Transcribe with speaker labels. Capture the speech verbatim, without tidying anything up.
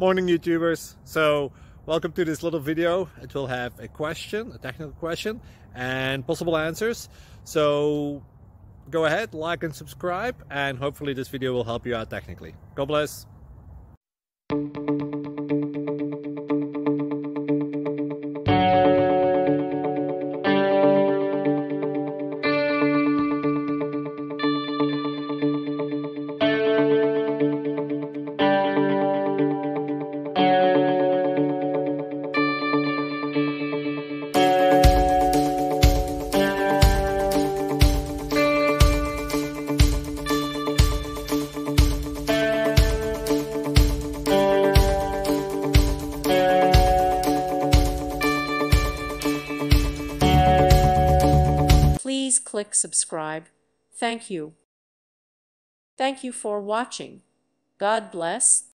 Speaker 1: Morning YouTubers. So welcome to this little video. It will have a question, a technical question, and possible answers. So go ahead, like and subscribe, and hopefully this video will help you out technically. God bless.
Speaker 2: Please click subscribe. Thank you. Thank you for watching. God bless.